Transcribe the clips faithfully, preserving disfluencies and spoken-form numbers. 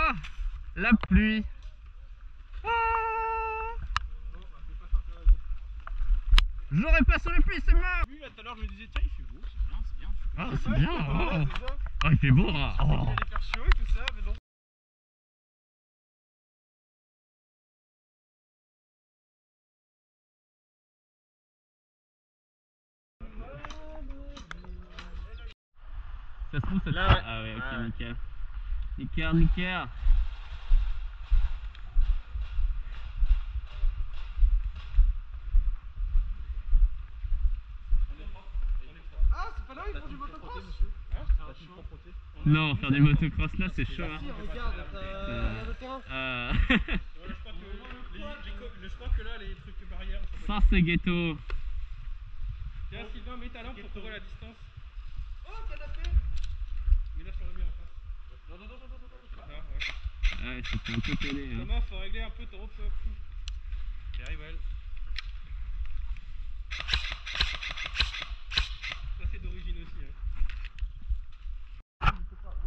Ah, la pluie. Ah. J'aurais pas sur les pluies, c'est mort. Lui là tout à l'heure je me disais tiens il fait beau, c'est bien, c'est bien. Ah c'est bien. Oh. Ah il fait beau là. Oh. Il allait faire chaud et tout ça, mais non. Ça se trouve ça se Là, ouais. Ah ouais ok Ah, ouais. nickel. Nickel nickel. Ah c'est pas là où ils font du motocross hein? Non, faire des motocross là c'est chaud hein. Si regarde, t'as le terrain. Euh... Je crois que là les trucs barrières. Ça c'est ghetto. Tiens Sylvain, mets ta lampe pour couvrir la distance. Oh canapé. Mets là sur le mur en face. Non non non non non non. Là, ouais. Ouais ça fait un peu télé hein. Thomas, faut régler un peu ton haut. J'arrive elle. Ça c'est d'origine aussi hein.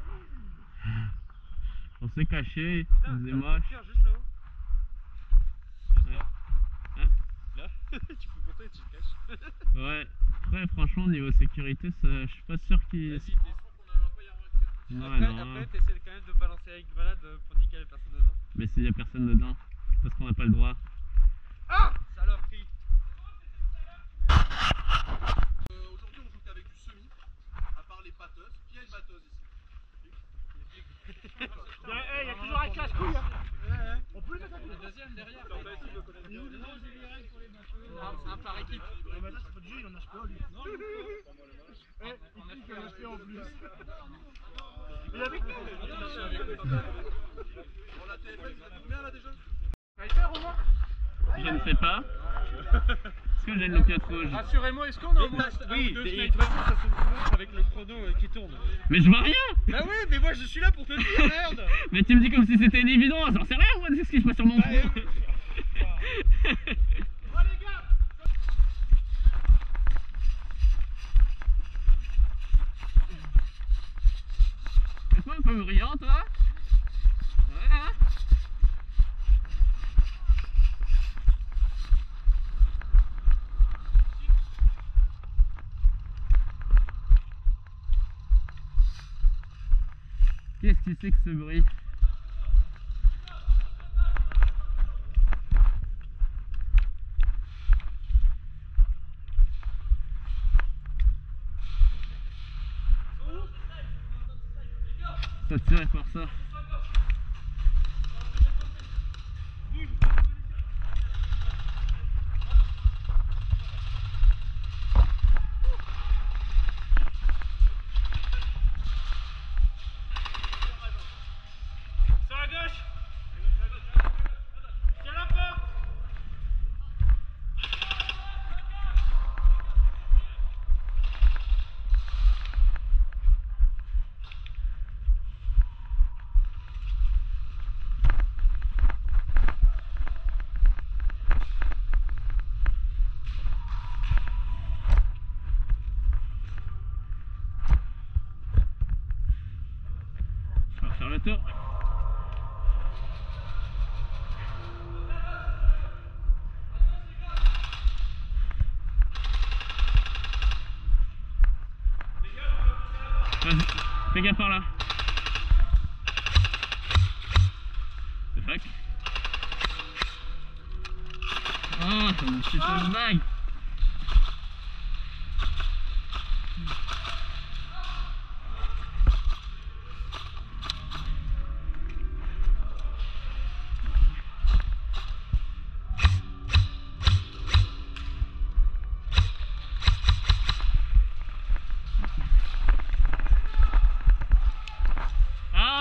On s'est caché, c'est moche. Juste là-haut. Juste là. Hein? Là. Tu peux compter, tu te caches. Ouais, après franchement niveau sécurité ça, je suis pas sûr qu'il... Vas-y, t'es sûr qu'on va pas y avoir accès. Non, Après, non. après t'essaies quand même de balancer avec grenade pour niquer les personnes dedans. Mais s'il y a personne dedans, parce qu'on n'a pas le droit. Ah saloperie. Euh, Aujourd'hui on joue qu'avec du semi, à part les batteuses, puis il y a une batteuse ici. Il y a toujours un cache-couille hein. On peut le mettre à côté. Le deuxième derrière. Un, un par équipe. Ah bah là c'est pas du jeu, il en a H P A lui. Non, eh, il dit qu'il y a un H P A en plus. Il est avec nous. Bon la T F L ça fait combien là déjà? T'as été Romain? Je ne sais pas. Est-ce que j'ai le pied rouge? Rassurez-moi, est-ce qu'on a au moins oui, deux snipers ça se montre avec le chrono qui tourne? Mais je vois rien. Bah oui, mais moi je suis là pour te le dire, merde. Mais tu me dis comme si c'était une évidence, j'en sais rien moi de ce qui se passe sur mon front. Laisse-moi un peu brillant toi. Ouais hein. Qu'est-ce que c'est que ce bruit? Ça tirait par ça. Sur la gauche. Tiens la porte. Je vais refaire le tour. Vas-y, fais gaffe par là. The fuck? Oh, ça me chute une bague. Ah!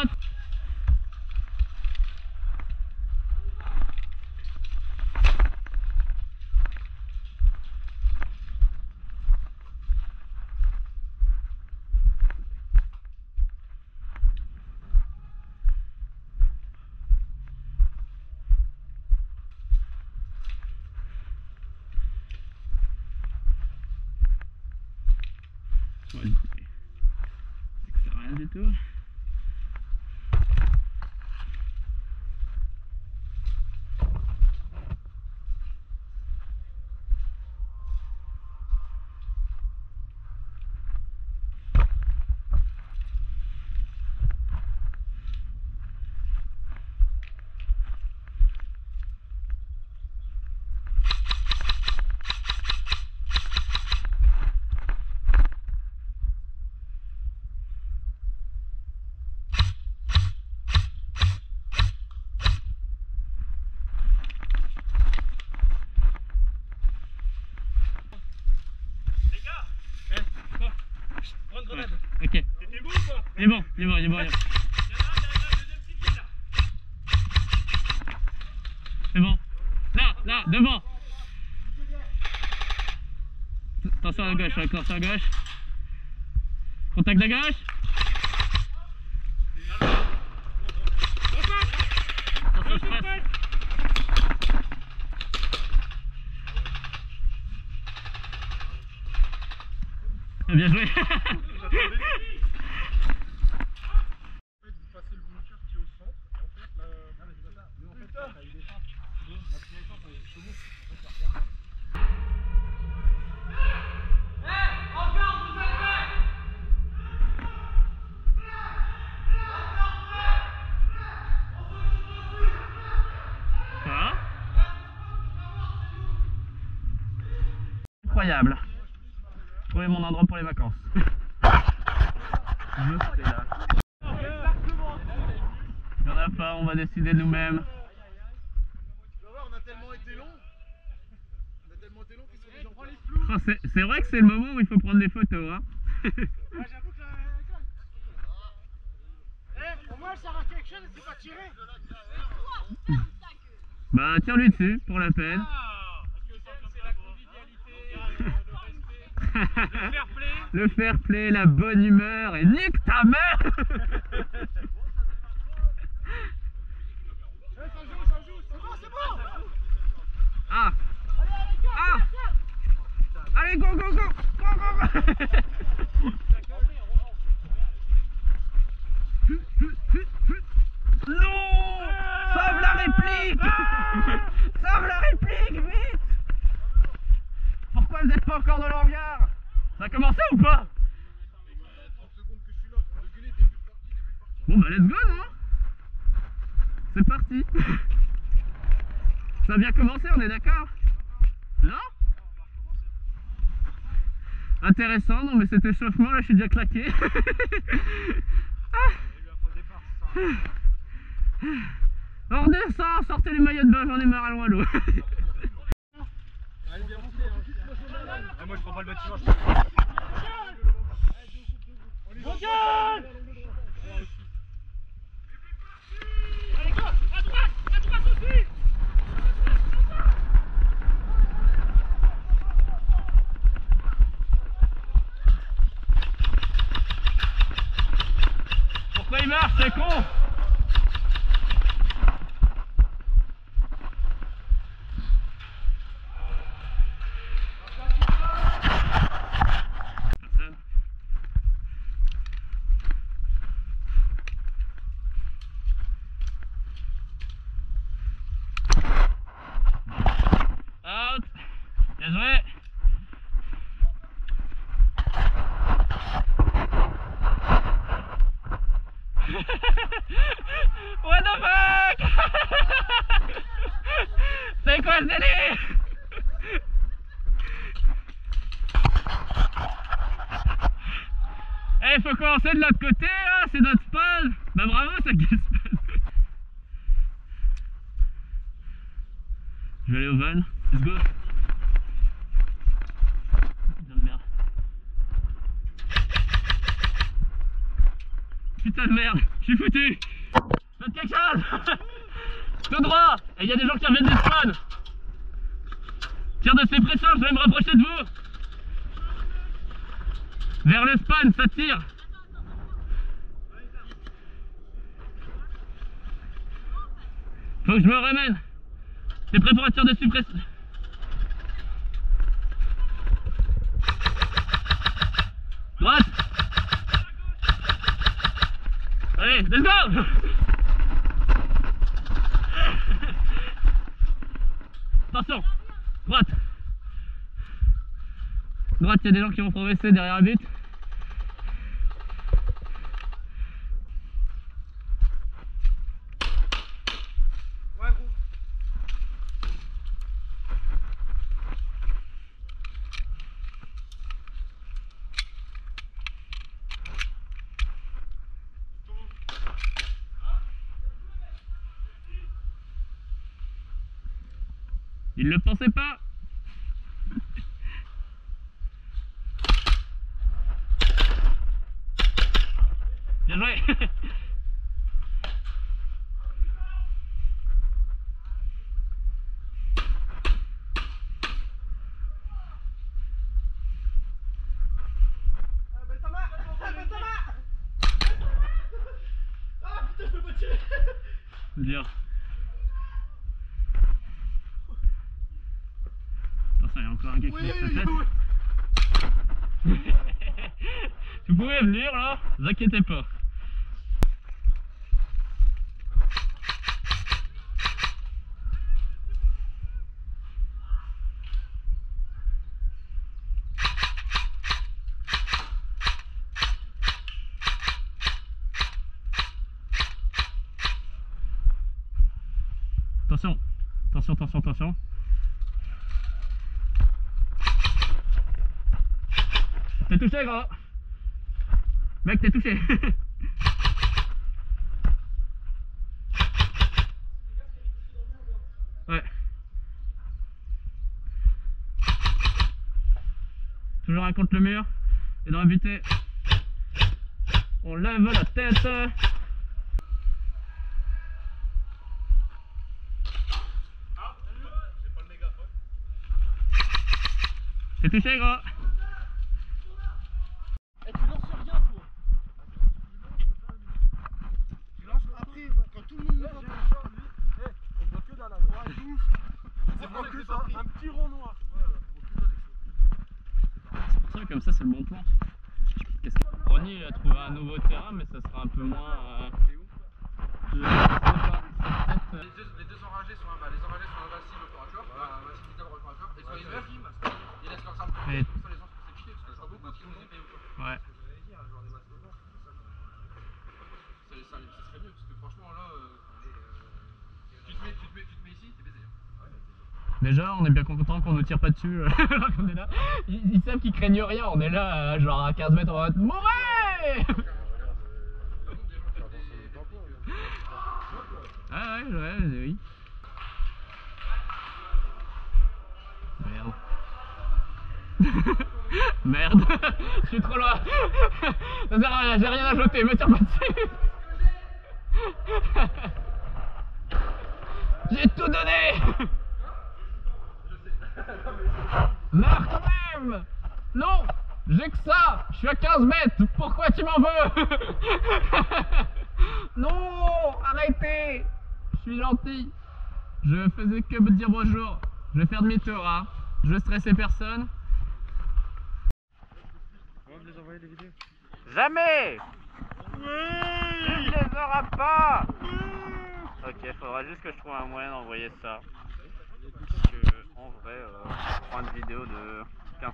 Ouais, c'est que ça sert à rien du tout. Il est bon, il est bon, il est bon. Il est bon. C'est bon. Là, là, devant. Attention à gauche, attention à gauche. Contact de gauche. Attention, je passe. Bien joué. Incroyable. Trouver mon endroit pour les vacances. Je serai là. Il n'y en a pas, on va décider nous-mêmes. On a tellement été long. On a tellement été long qu'ils sont déjà prend les flous. Oh, c'est vrai que c'est le moment où il faut prendre des photos. Hein. Ouais, j'avoue que la... Eh, au moins ça rate quelque chose et c'est pas tiré. Bah tire-lui dessus pour la peine. Le fair play. Le fair play, la bonne humeur et nique ta mère. Eh, ça joue, ça joue, c'est bon, c'est bon. Ah. Ah. Allez, go, go, go, go, go, go. Non. Sauve la réplique. Sauve la réplique, vite. Pourquoi vous n'êtes pas encore dans le hangar? Ça a commencé ou pas? Bon bah let's go, non? C'est parti. Ça a bien commencé, on est d'accord? Non? Intéressant, non mais cet échauffement là je suis déjà claqué. On redescend, sortez les maillots de bain, j'en ai marre, allons à l'eau. Ah, moi je prends pas le bâtiment. Regarde. Allez, go, à droite, à droite aussi. Pourquoi il marche, c'est con? Out. Bien joué. What the fuck? C'est quoi ce délire? Eh, il faut commencer de l'autre côté, hein, c'est notre spawn. Bah bravo, ça gueule spawn. Je vais aller au van, let's go. Putain de merde. Putain de merde, je suis foutu. Faites quelque chose. Tout droit. Et il y a des gens qui reviennent du spawn. Tire de suppression, je vais me rapprocher de vous. Vers le spawn, ça tire. Faut que je me ramène. T'es prêt pour un tir de suppression? Droite. Allez, let's go. Attention. Droite. Droite, il y a des gens qui vont progresser derrière la butte. Ouais, gros. Il le pensait pas. Bien Bien joué. Dur. Attention, il y a encore un gars qui lève sa tête. Vous pouvez venir là, ne vous inquiétez pas. Attention, attention, attention, attention. T'es touché, gros. Mec, t'es touché. Ouais. Toujours un contre le mur. Et dans la butée, on lève la tête. T'es touché, gros. Et tu lances rien, toi. Tu lances après, quand tout le monde nous voit. On voit que dalle là. Ouais, de ouf. C'est pas que ça. Un petit rond noir. C'est pour ça que comme ça, c'est le bon plan. Ronny a trouvé un nouveau terrain, mais ça sera un peu moins. Euh... C'est où? Je sais pas. C'est peut-être. Les deux, les deux enragés sont, bah, les enragés sont invincibles au corps à corps, bah, invincibles au corps à corps, et sur les meufs, ils laissent leur arme pour Mais- comme ça les gens se font piquer, parce que je vois beaucoup qui nous épées au corps. Ouais. Ça, ça, ça serait mieux, parce que franchement là, euh, tu, te mets, tu, te mets, tu te mets ici, t'es baisé. Déjà, on est bien content qu'on nous tire pas dessus. Alors qu'on est là. Ils, ils savent qu'ils craignent rien. On est là, euh, genre à quinze mètres, on va être mourez. Ah ouais, ouais, oui. Merde. Merde. Je suis trop loin. Ça sert à rien, j'ai rien à jeter, me tire pas dessus. J'ai tout donné. Meurs quand même. Non, j'ai que ça. Je suis à quinze mètres. Pourquoi tu m'en veux? Non, arrêtez. Je suis gentil. Je faisais que me dire bonjour. Je vais faire demi-tour, hein. Je veux stresser personne. On va les envoyer des vidéos. Jamais. Oui. Tu ne les auras pas. Ok, faudra juste que je trouve un moyen d'envoyer ça. Parce que, en vrai, euh, je prends une vidéo de quinze.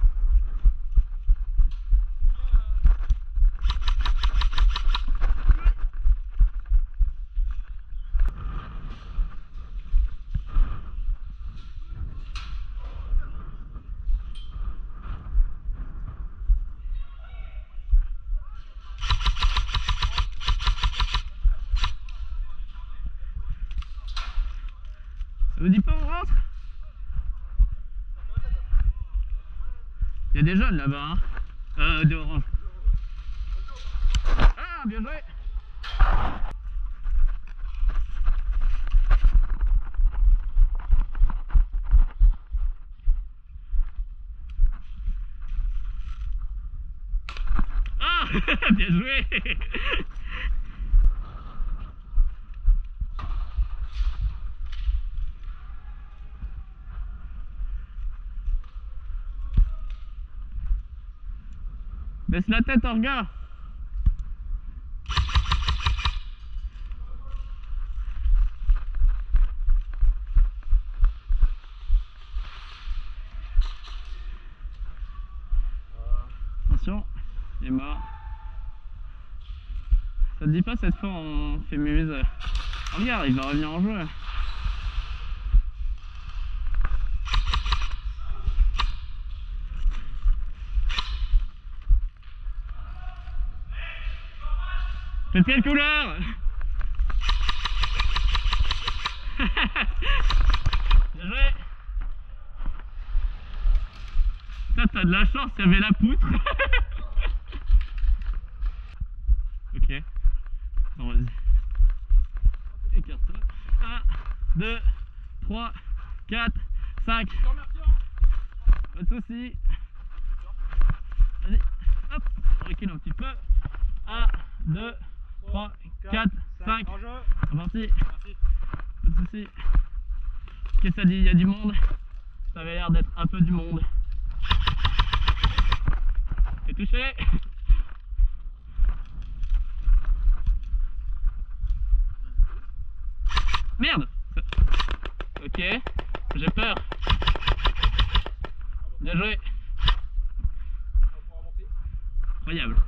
Ça vous dit pas on rentre? Il y a des jeunes là-bas, hein. Euh, des oranges. Ah, bien joué. Ah, bien joué. Baisse la tête, Orga. Attention, il est mort. Ça te dit pas cette fois on fait muse. Regarde, il va revenir en jeu. C'est quelle couleur? Bien joué. Putain, t'as de la chance, il y avait la poutre. Ok. Ok. Bon, vas-y. Écarte-toi. un, deux, trois, quatre, cinq. Pas de soucis. Vas-y. Hop. On recule un petit peu. un, deux, trois, quatre, cinq. C'est parti. Pas de soucis. Qu'est-ce que ça dit? Il y a du monde. Ça avait l'air d'être un peu du monde. T'es touché? Merde! Ok, j'ai peur. Bien joué. Incroyable.